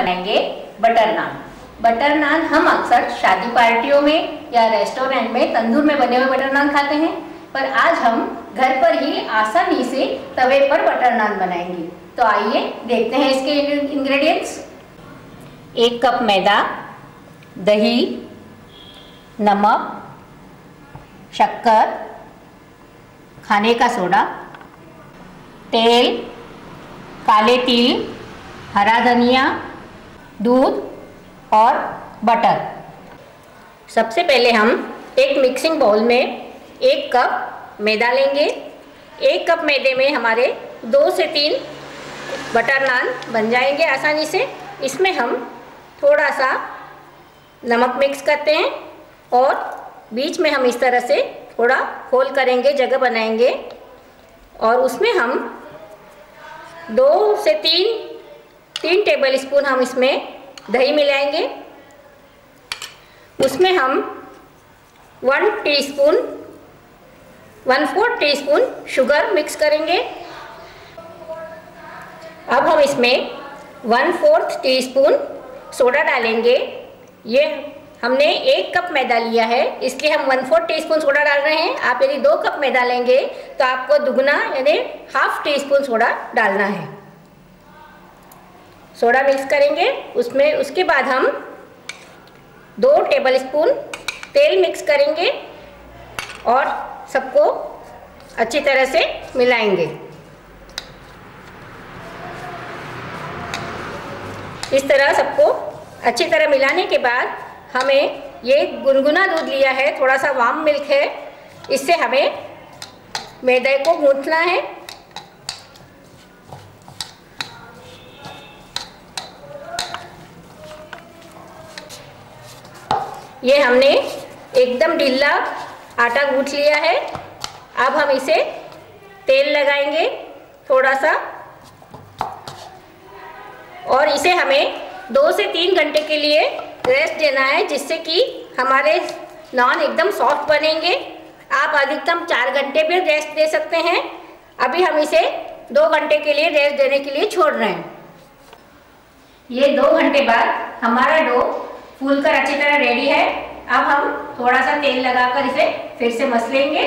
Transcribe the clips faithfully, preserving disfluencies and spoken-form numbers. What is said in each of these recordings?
बनाएंगे बटर नान। बटर नान हम अक्सर शादी पार्टियों में या रेस्टोरेंट में तंदूर में बने हुए बटर नान खाते हैं, पर आज हम घर पर ही आसानी से तवे पर बटर नान बनाएंगे। तो आइए देखते हैं इसके इंग्रेडिएंट्स। एक कप मैदा, दही, नमक, शक्कर, खाने का सोडा, तेल, काले तिल, हरा धनिया, दूध और बटर। सबसे पहले हम एक मिक्सिंग बाउल में एक कप मैदा लेंगे। एक कप मैदे में हमारे दो से तीन बटर नान बन जाएंगे आसानी से। इसमें हम थोड़ा सा नमक मिक्स करते हैं और बीच में हम इस तरह से थोड़ा होल करेंगे, जगह बनाएंगे और उसमें हम दो से तीन तीन टेबल स्पून हम इसमें दही मिलाएंगे। उसमें हम one teaspoon one fourth teaspoon sugar mix करेंगे। अब हम इसमें वन फोर्थ टीस्पून सोडा डालेंगे। ये हमने एक कप मैदा लिया है, इसलिए हम वन फोर्थ टीस्पून सोडा डाल रहे हैं। आप यदि दो कप मैदा लेंगे तो आपको दुगना यानी हाफ टी स्पून सोडा डालना है। सोडा मिक्स करेंगे उसमें। उसके बाद हम दो टेबल स्पून तेल मिक्स करेंगे और सबको अच्छी तरह से मिलाएंगे। इस तरह सबको अच्छी तरह मिलाने के बाद हमें ये गुनगुना दूध लिया है, थोड़ा सा वार्म मिल्क है, इससे हमें मैदे को गूंथना है। ये हमने एकदम ढीला आटा गूंथ लिया है। अब हम इसे तेल लगाएंगे थोड़ा सा और इसे हमें दो से तीन घंटे के लिए रेस्ट देना है, जिससे कि हमारे नान एकदम सॉफ्ट बनेंगे। आप अधिकतम चार घंटे भी रेस्ट दे सकते हैं। अभी हम इसे दो घंटे के लिए रेस्ट देने के लिए छोड़ रहे हैं। ये दो घंटे बाद हमारा डो फूलकर अच्छी तरह रेडी है। अब हम थोड़ा सा तेल लगाकर इसे फिर से मस लेंगे।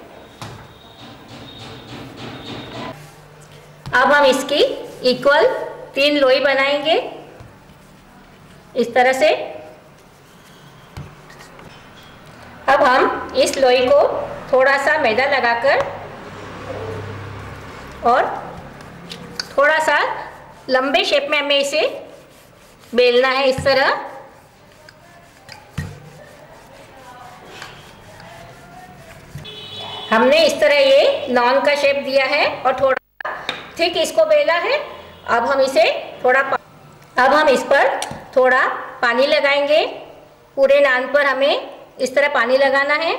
अब हम इसकी इक्वल तीन लोई बनाएंगे इस तरह से। अब हम इस लोई को थोड़ा सा मैदा लगाकर और थोड़ा सा लंबे शेप में हमें इसे बेलना है इस तरह। हमने इस तरह ये नान का शेप दिया है और थोड़ा थिक इसको बेला है। अब हम इसे थोड़ा अब हम इस पर थोड़ा पानी लगाएंगे। पूरे नान पर हमें इस तरह पानी लगाना है।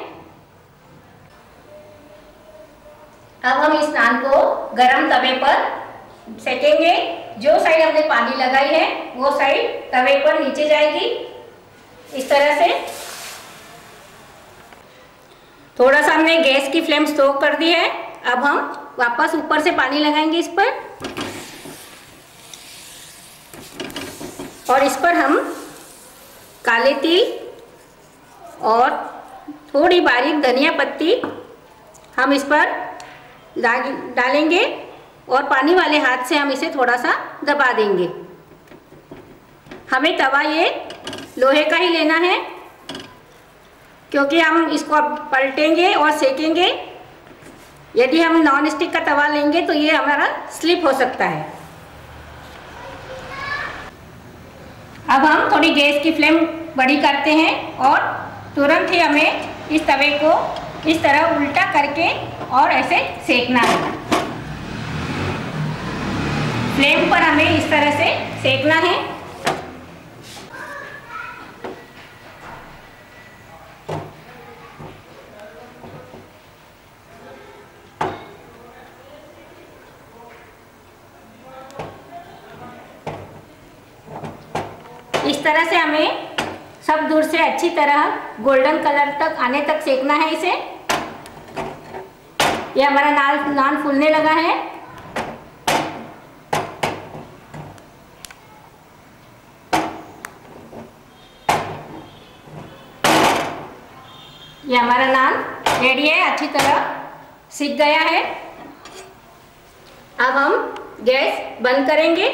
अब हम इस नान को गरम तवे पर सेकेंगे। जो साइड हमने पानी लगाई है वो साइड तवे पर नीचे जाएगी इस तरह से। थोड़ा सा हमने गैस की फ्लेम स्लो कर दी है। अब हम वापस ऊपर से पानी लगाएंगे इस पर और इस पर हम काले तिल और थोड़ी बारीक धनिया पत्ती हम इस पर डालेंगे और पानी वाले हाथ से हम इसे थोड़ा सा दबा देंगे। हमें तवा ये लोहे का ही लेना है, क्योंकि हम इसको अब पलटेंगे और सेकेंगे। यदि हम नॉन स्टिक का तवा लेंगे तो ये हमारा स्लिप हो सकता है। अब हम थोड़ी गैस की फ्लेम बड़ी करते हैं और तुरंत ही हमें इस तवे को इस तरह उल्टा करके और ऐसे सेकना है। फ्लेम पर हमें इस तरह से सेकना है। इस तरह से हमें सब दूर से अच्छी तरह गोल्डन कलर तक आने तक सेकना है इसे। ये हमारा नान नान फूलने लगा है। ये हमारा नान रेडी है, अच्छी तरह सिक गया है। अब हम गैस बंद करेंगे।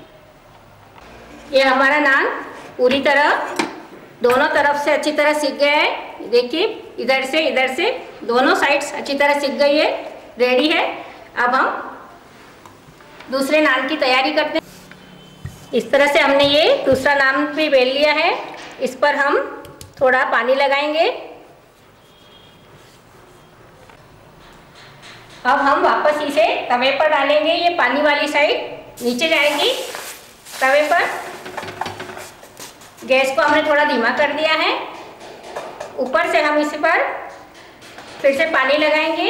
ये हमारा नान पूरी तरह दोनों तरफ से अच्छी तरह सिक गया है। देखिए, इधर से इधर से दोनों साइड्स अच्छी तरह सिक गई है, रेडी है। अब हम दूसरे नान की तैयारी करते हैं। इस तरह से हमने ये दूसरा नान भी बेल लिया है। इस पर हम थोड़ा पानी लगाएंगे। अब हम वापस इसे तवे पर डालेंगे। ये पानी वाली साइड नीचे जाएगी तवे पर। गैस को हमने थोड़ा धीमा कर दिया है। ऊपर से हम इस पर फिर से पानी लगाएंगे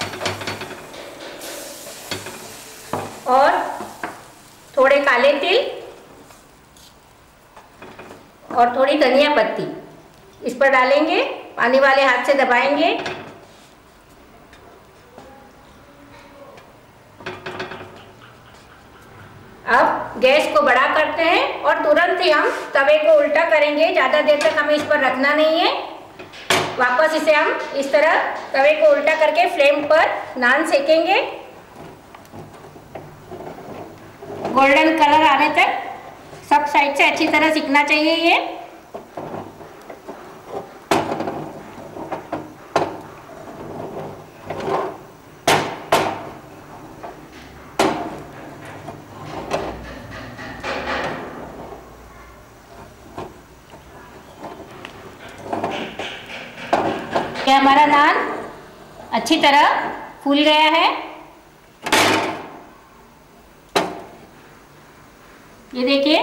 और थोड़े काले तिल और थोड़ी धनिया पत्ती इस पर डालेंगे। पानी वाले हाथ से दबाएंगे। अब गैस को बड़ा करते हैं और तुरंत ही हम तवे को उल्टा करेंगे। ज़्यादा देर तक हमें इस पर रखना नहीं है। वापस इसे हम इस तरह तवे को उल्टा करके फ्लेम पर नान सेकेंगे। गोल्डन कलर आने तक सब साइड से अच्छी तरह सिकना चाहिए ये। ये हमारा नान अच्छी तरह फूल गया है। ये देखिए,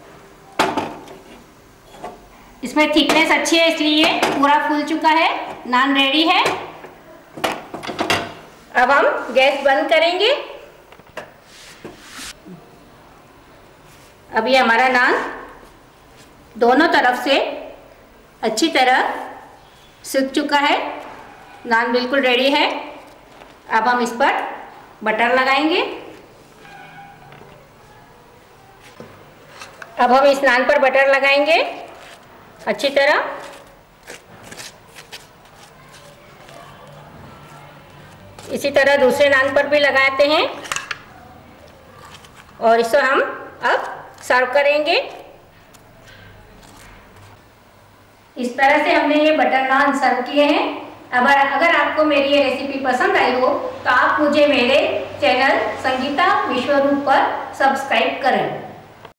इसमें थिकनेस अच्छी है इसलिए पूरा फूल चुका है। नान रेडी है। अब हम गैस बंद करेंगे। अब ये हमारा नान दोनों तरफ से अच्छी तरह सिक चुका है। नान बिल्कुल रेडी है। अब हम इस पर बटर लगाएंगे। अब हम इस नान पर बटर लगाएंगे अच्छी तरह। इसी तरह दूसरे नान पर भी लगाते हैं और इसे हम अब सर्व करेंगे। इस तरह से हमने ये बटर नान सर्व किए हैं। अगर अगर आपको मेरी ये रेसिपी पसंद आई हो तो आप मुझे मेरे चैनल संगीता विश्वरूप पर सब्सक्राइब करें।